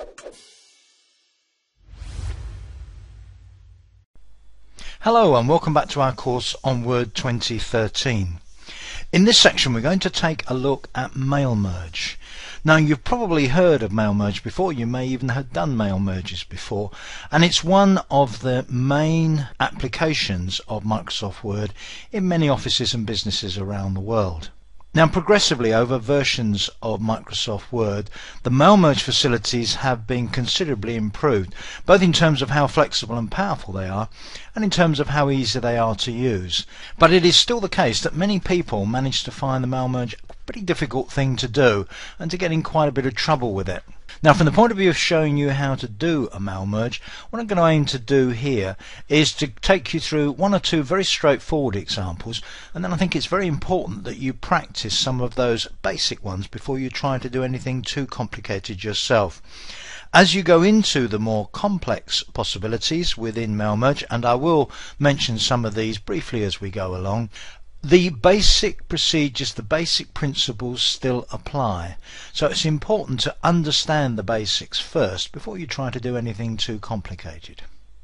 Hello and welcome back to our course on Word 2013. In this section we're going to take a look at mail merge. Now you've probably heard of mail merge before, you may even have done mail merges before, and it's one of the main applications of Microsoft Word in many offices and businesses around the world. Now progressively over versions of Microsoft Word, the mail merge facilities have been considerably improved, both in terms of how flexible and powerful they are and in terms of how easy they are to use. But it is still the case that many people manage to find the mail merge a pretty difficult thing to do and to get in quite a bit of trouble with it. Now from the point of view of showing you how to do a mail merge, what I'm going to aim to do here is to take you through one or two very straightforward examples, and then I think it's very important that you practice some of those basic ones before you try to do anything too complicated yourself. As you go into the more complex possibilities within mail merge, and I will mention some of these briefly as we go along, the basic procedures, the basic principles still apply. So it's important to understand the basics first before you try to do anything too complicated.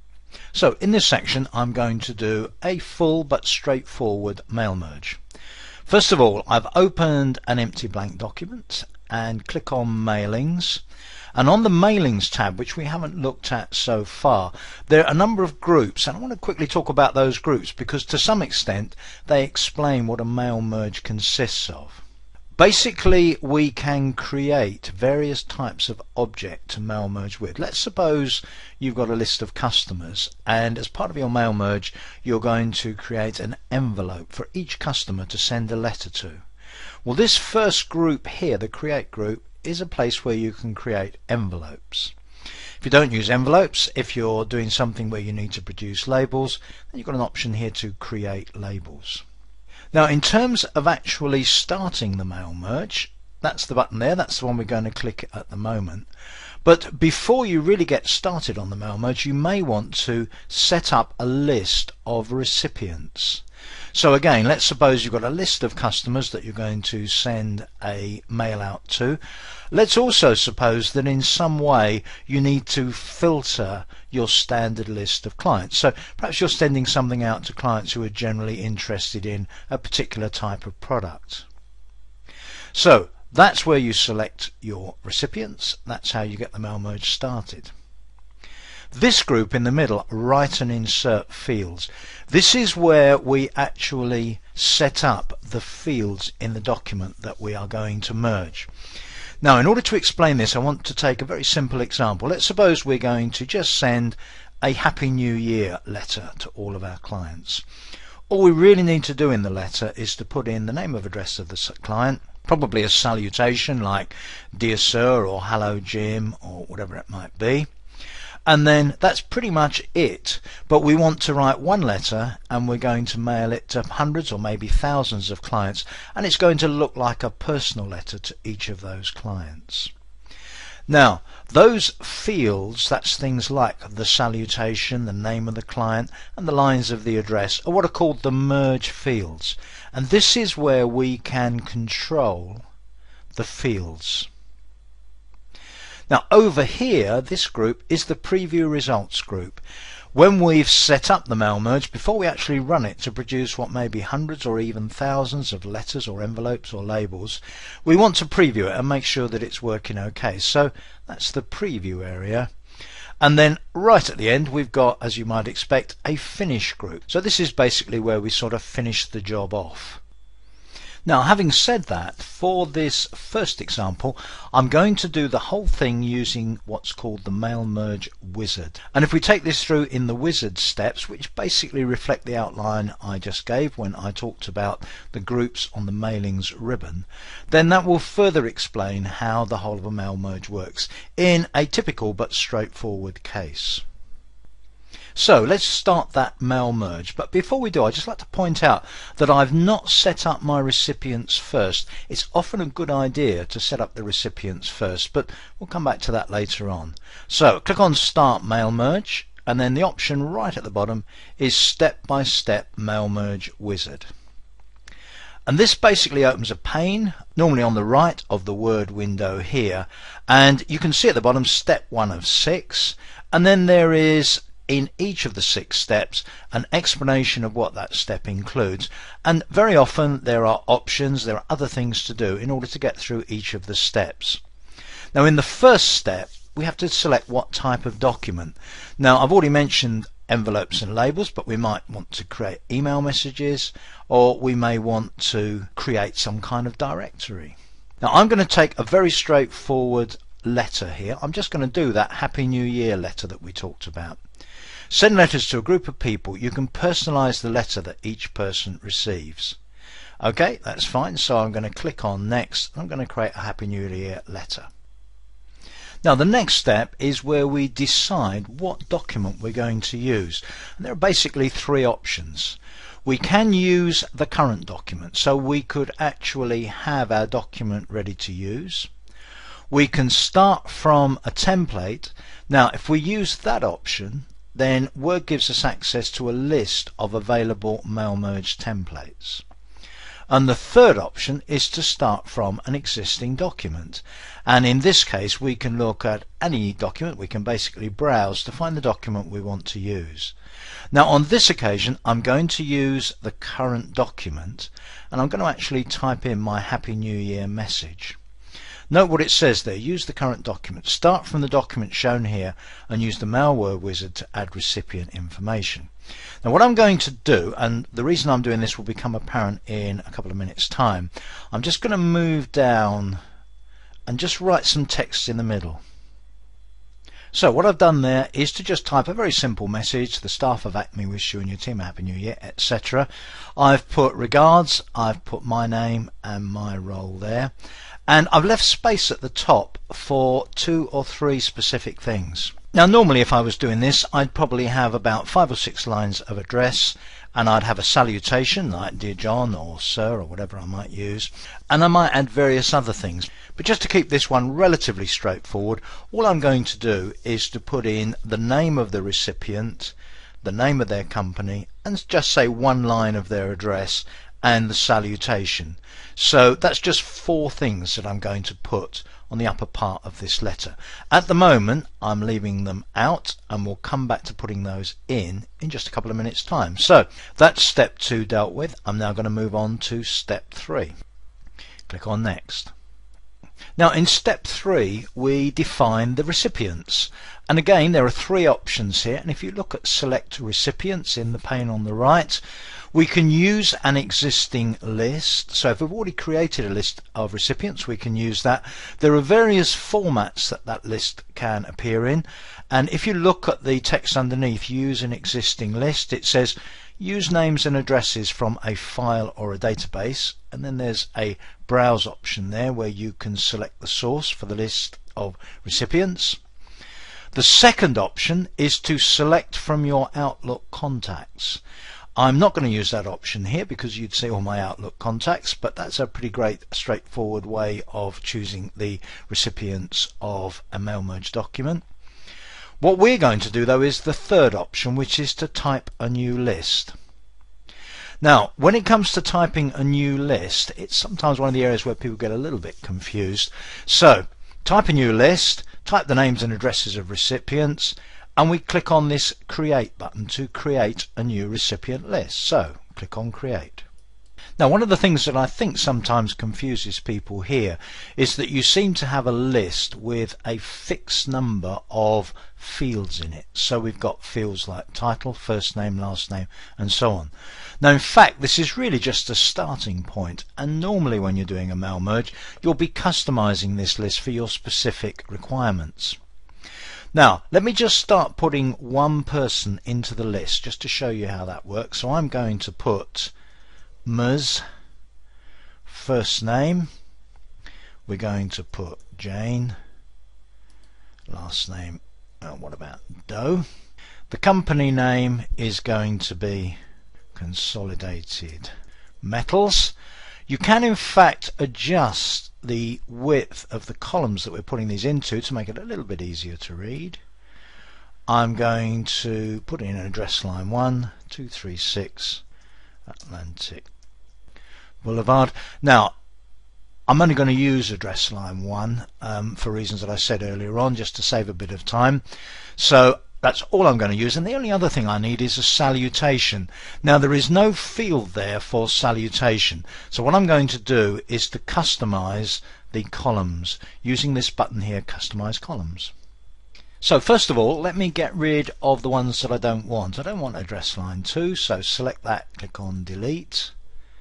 So in this section I'm going to do a full but straightforward mail merge. First of all, I've opened an empty blank document and click on Mailings. And on the Mailings tab, which we haven't looked at so far, there are a number of groups, and I want to quickly talk about those groups because to some extent they explain what a mail merge consists of. Basically, we can create various types of object to mail merge with. Let's suppose you've got a list of customers, and as part of your mail merge you're going to create an envelope for each customer to send a letter to. Well, this first group here, the Create group, is a place where you can create envelopes. If you don't use envelopes, if you're doing something where you need to produce labels, then you've got an option here to create labels. Now in terms of actually starting the mail merge, that's the button there, that's the one we're going to click at the moment. But before you really get started on the mail merge, you may want to set up a list of recipients. So again, let's suppose you've got a list of customers that you're going to send a mail out to. Let's also suppose that in some way you need to filter your standard list of clients. So perhaps you're sending something out to clients who are generally interested in a particular type of product. So that's where you select your recipients. That's how you get the mail merge started. This group in the middle, Write and Insert Fields. This is where we actually set up the fields in the document that we are going to merge. Now in order to explain this, I want to take a very simple example. Let's suppose we're going to just send a Happy New Year letter to all of our clients. All we really need to do in the letter is to put in the name of address of the client, probably a salutation like Dear Sir or Hello Jim or whatever it might be. And then that's pretty much it. But we want to write one letter and we're going to mail it to hundreds or maybe thousands of clients, and it's going to look like a personal letter to each of those clients. Now those fields, that's things like the salutation, the name of the client and the lines of the address, are what are called the merge fields, and this is where we can control the fields. Now over here, this group is the preview results group. When we've set up the mail merge, before we actually run it to produce what may be hundreds or even thousands of letters or envelopes or labels, we want to preview it and make sure that it's working okay. So that's the preview area. And then right at the end we've got, as you might expect, a finish group. So this is basically where we sort of finish the job off. Now having said that, for this first example I'm going to do the whole thing using what's called the mail merge wizard. And if we take this through in the wizard steps, which basically reflect the outline I just gave when I talked about the groups on the mailings ribbon, then that will further explain how the whole of a mail merge works in a typical but straightforward case. So let's start that mail merge, but before we do, I'd just like to point out that I've not set up my recipients first. It's often a good idea to set up the recipients first, but we'll come back to that later on. So click on Start Mail Merge, and then the option right at the bottom is Step by Step Mail Merge Wizard. And this basically opens a pane, normally on the right of the Word window here, and you can see at the bottom step 1 of 6, and then there is in each of the 6 steps an explanation of what that step includes, and very often there are options, there are other things to do in order to get through each of the steps. Now in the first step we have to select what type of document. Now I've already mentioned envelopes and labels, but we might want to create email messages, or we may want to create some kind of directory. Now I'm going to take a very straightforward letter here. I'm just going to do that Happy New Year letter that we talked about. Send letters to a group of people. You can personalize the letter that each person receives. Okay, that's fine. So I'm going to click on Next. I'm going to create a Happy New Year letter. Now the next step is where we decide what document we're going to use. And there are basically 3 options. We can use the current document, so we could actually have our document ready to use. We can start from a template. Now if we use that option, then Word gives us access to a list of available mail merge templates. And the third option is to start from an existing document, and in this case we can look at any document. We can basically browse to find the document we want to use. Now on this occasion I'm going to use the current document, and I'm going to actually type in my Happy New Year message. Note what it says there: use the current document. Start from the document shown here and use the Mail Word Wizard to add recipient information. Now what I'm going to do, and the reason I'm doing this will become apparent in a couple of minutes time, I'm just going to move down and just write some text in the middle. So what I've done there is to just type a very simple message: the staff of Acme wish you and your team a Happy New Year, etc. I've put regards, I've put my name and my role there, and I've left space at the top for 2 or 3 specific things. Now normally if I was doing this I'd probably have about 5 or 6 lines of address, and I'd have a salutation like Dear John or Sir or whatever I might use, and I might add various other things. But just to keep this one relatively straightforward, all I'm going to do is to put in the name of the recipient, the name of their company, and just say 1 line of their address and the salutation. So that's just 4 things that I'm going to put on the upper part of this letter. At the moment I'm leaving them out, and we'll come back to putting those in just a couple of minutes time. So that's step 2 dealt with. I'm now going to move on to step 3. Click on Next. Now in step 3 we define the recipients, and again there are 3 options here, and if you look at Select Recipients in the pane on the right, we can use an existing list. So if we've already created a list of recipients, we can use that. There are various formats that that list can appear in, and if you look at the text underneath, use an existing list, it says use names and addresses from a file or a database, and then there's a browse option there where you can select the source for the list of recipients. The second option is to select from your Outlook contacts. I'm not going to use that option here because you'd see all my Outlook contacts, but that's a pretty great straightforward way of choosing the recipients of a mail merge document. What we're going to do though is the third option, which is to type a new list. Now when it comes to typing a new list, it's sometimes one of the areas where people get a little bit confused. So type a new list, type the names and addresses of recipients, and we click on this Create button to create a new recipient list. So click on Create. Now one of the things that I think sometimes confuses people here is that you seem to have a list with a fixed number of fields in it. So we've got fields like title, first name, last name, and so on. Now in fact this is really just a starting point, and normally when you're doing a mail merge you'll be customizing this list for your specific requirements. Now let me just start putting one person into the list just to show you how that works. So I'm going to put Ms. first name, we're going to put Jane, last name, what about Doe? The company name is going to be Consolidated Metals. You can in fact adjust the width of the columns that we're putting these into to make it a little bit easier to read. I'm going to put in an address line 1, 236 Atlantic Boulevard. Now I'm only going to use address line 1 for reasons that I said earlier on, just to save a bit of time. So that's all I'm going to use, and the only other thing I need is a salutation. Now there is no field there for salutation, so what I'm going to do is to customize the columns using this button here, Customize Columns. So first of all, let me get rid of the ones that I don't want. I don't want address line 2, so select that, click on delete.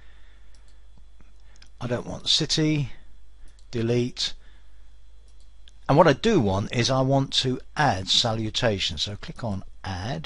I don't want city, delete. And what I do want is I want to add salutation. So click on add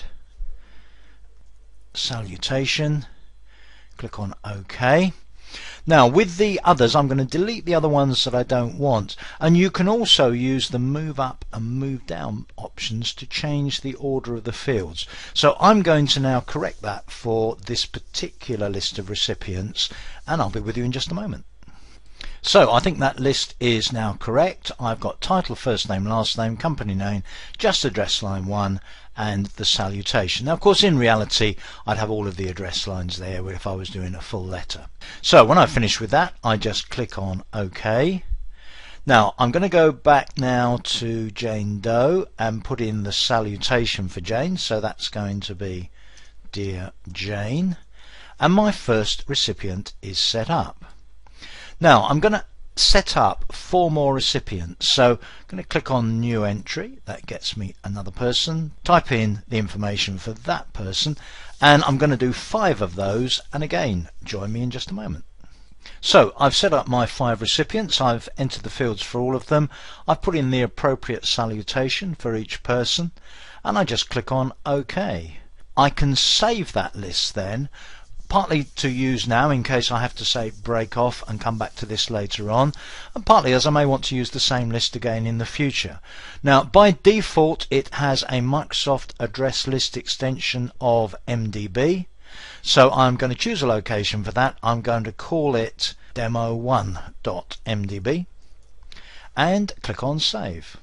salutation, click on OK. Now with the others I'm going to delete the other ones that I don't want, and you can also use the move up and move down options to change the order of the fields. So I'm going to now correct that for this particular list of recipients, and I'll be with you in just a moment. So I think that list is now correct. I've got title, first name, last name, company name, just address line 1 and the salutation. Now of course in reality I'd have all of the address lines there if I was doing a full letter. So when I finish with that I just click on OK. Now I'm going to go back now to Jane Doe and put in the salutation for Jane. So that's going to be Dear Jane, and my first recipient is set up. Now I'm going to set up 4 more recipients, so I'm going to click on new entry. That gets me another person, type in the information for that person, and I'm going to do 5 of those, and again join me in just a moment. So I've set up my 5 recipients, I've entered the fields for all of them, I've put in the appropriate salutation for each person, and I just click on OK. I can save that list then, partly to use now in case I have to say break off and come back to this later on, and partly as I may want to use the same list again in the future. Now by default it has a Microsoft address list extension of MDB, so I'm going to choose a location for that. I'm going to call it demo1.mdb and click on save.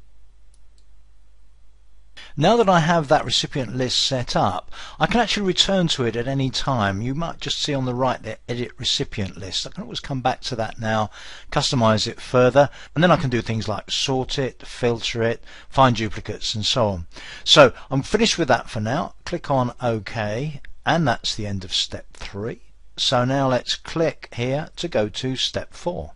Now that I have that recipient list set up, I can actually return to it at any time. You might just see on the right there, edit recipient list. I can always come back to that now, customize it further, and then I can do things like sort it, filter it, find duplicates and so on. So I'm finished with that for now. Click on OK, and that's the end of step 3. So now let's click here to go to step 4.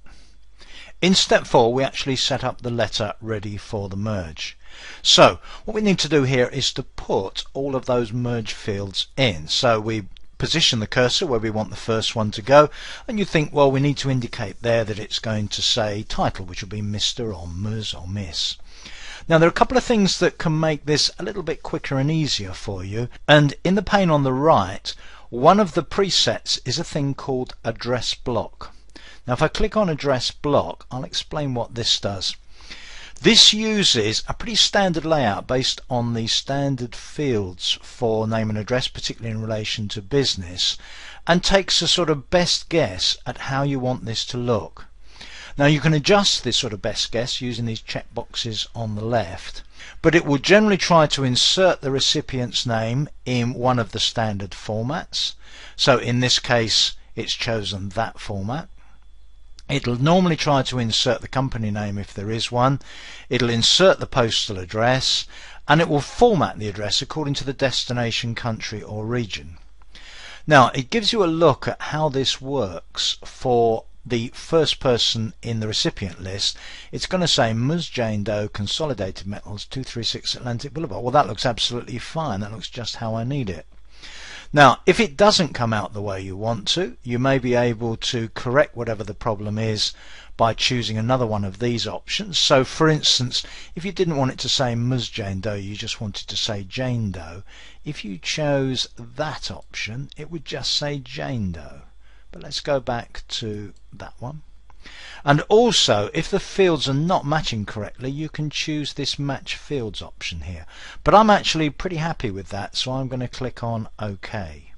In step 4 we actually set up the letter ready for the merge. So what we need to do here is to put all of those merge fields in. So we position the cursor where we want the first one to go, and you think, well, we need to indicate there that it's going to say title, which will be Mr. or Ms. or Miss. Now there are a couple of things that can make this a little bit quicker and easier for you, and in the pane on the right one of the presets is a thing called address block. Now if I click on address block, I'll explain what this does. This uses a pretty standard layout based on the standard fields for name and address, particularly in relation to business, and takes a sort of best guess at how you want this to look. Now you can adjust this sort of best guess using these check boxes on the left, but it will generally try to insert the recipient's name in one of the standard formats. So in this case it's chosen that format. It'll normally try to insert the company name if there is one. It'll insert the postal address, and it will format the address according to the destination country or region. Now it gives you a look at how this works for the first person in the recipient list. It's going to say Ms. Jane Doe, Consolidated Metals, 236 Atlantic Boulevard. Well, that looks absolutely fine. That looks just how I need it. Now if it doesn't come out the way you want to, you may be able to correct whatever the problem is by choosing another one of these options. So for instance, if you didn't want it to say Ms. Jane Doe, you just wanted to say Jane Doe, if you chose that option it would just say Jane Doe. But let's go back to that one. And also, if the fields are not matching correctly, you can choose this match fields option here. But I'm actually pretty happy with that, so I'm going to click on OK.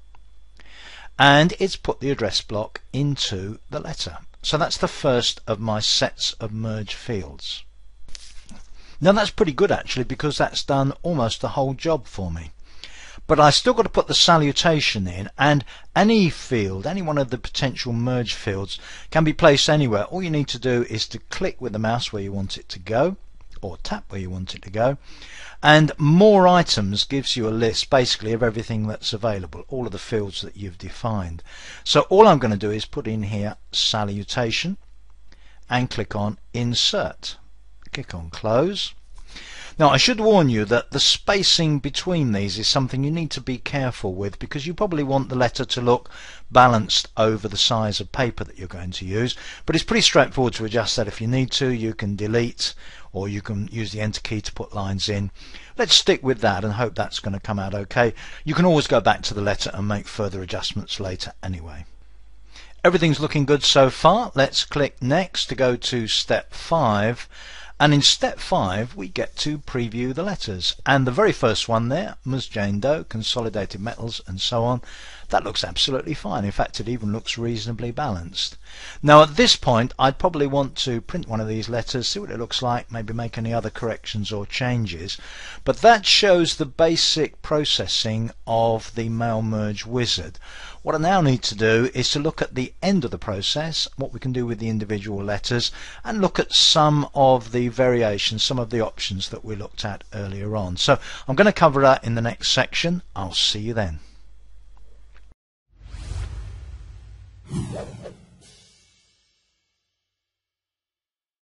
And it's put the address block into the letter. So that's the first of my sets of merge fields. Now that's pretty good actually, because that's done almost the whole job for me. but I still got to put the salutation in, and any field, any one of the potential merge fields can be placed anywhere. All you need to do is to click with the mouse where you want it to go, or tap where you want it to go, and more items gives you a list basically of everything that's available, all of the fields that you've defined. So all I'm going to do is put in here salutation and click on insert. Click on close. Now I should warn you that the spacing between these is something you need to be careful with, because you probably want the letter to look balanced over the size of paper that you're going to use, but it's pretty straightforward to adjust that. If you need to, you can delete, or you can use the enter key to put lines in. Let's stick with that and hope that's going to come out okay. You can always go back to the letter and make further adjustments later anyway. Everything's looking good so far. Let's click next to go to step 5. And in step 5 we get to preview the letters, and the very first one there, Ms. Jane Doe, Consolidated Metals, and so on, that looks absolutely fine. In fact, it even looks reasonably balanced. Now at this point I'd probably want to print one of these letters, see what it looks like, maybe make any other corrections or changes, but that shows the basic processing of the mail merge wizard. What I now need to do is to look at the end of the process, what we can do with the individual letters, and look at some of the variations, some of the options that we looked at earlier on. So I'm going to cover that in the next section. I'll see you then.